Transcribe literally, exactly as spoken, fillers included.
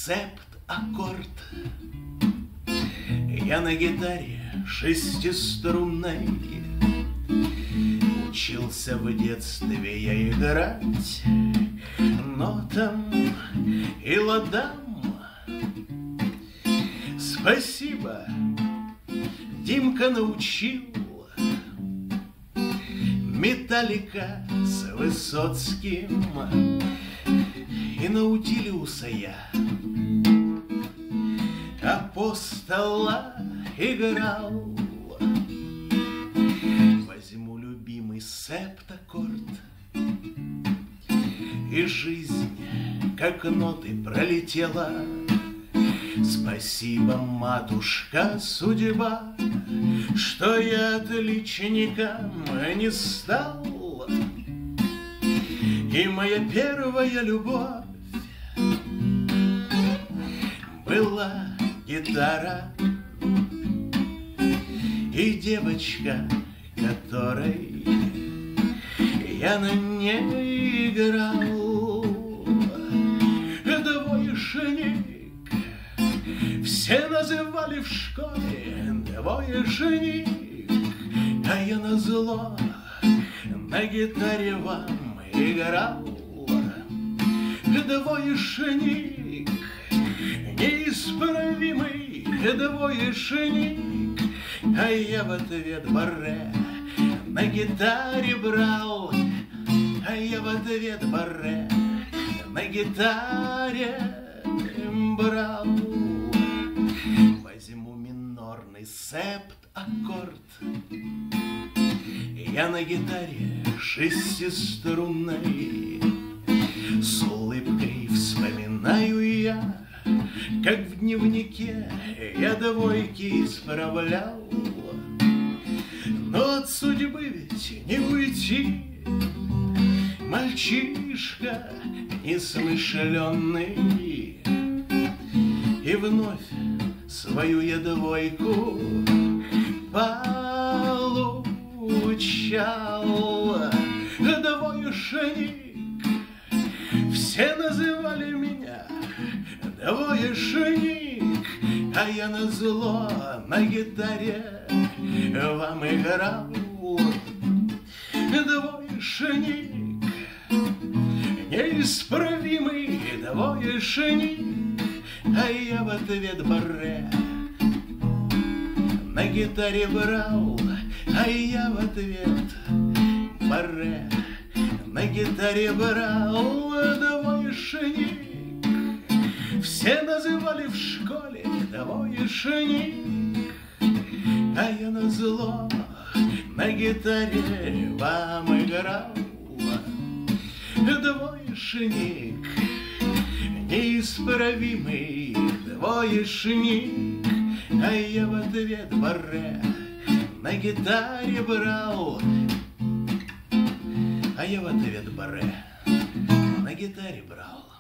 септ-аккорд. Я на гитаре шестиструнной учился в детстве я играть нотам и ладам. Спасибо, Димка научил. Металлика с Высоцким и Наутилиуса я Апостола играл. Возьму любимый септаккорд, и жизнь, как ноты, пролетела. Спасибо, матушка судьба, что я отличником не стал. И моя первая любовь была гитара и девочка, которой я на ней играл. Двоечник все называли в школе, двоечник, а я назло на гитаре вам играл. Двоечник, неисправимый двоечник, а я в ответ барре на гитаре брал. А я в ответ барре на гитаре брал. Возьму минорный септ-аккорд, я на гитаре шестиструнной. С улыбкой вспоминаю я, как в дневнике я двойки исправлял. Но от судьбы ведь не уйти, мальчишка несмышленный. И вновь свою я двойку получал. Двоечник, все называли меня двоечник, а я назло на гитаре вам играл. Двоечник, неисправимый двоечник, а я в ответ барре на гитаре брал. А я в ответ барре на гитаре брал. Двоечник, все называли в школе двоечник, а я назло на гитаре вам играл. Двоечник, неисправимый двоечник, а я в ответ барре на гитаре брал. А я в ответ барре на гитаре брал.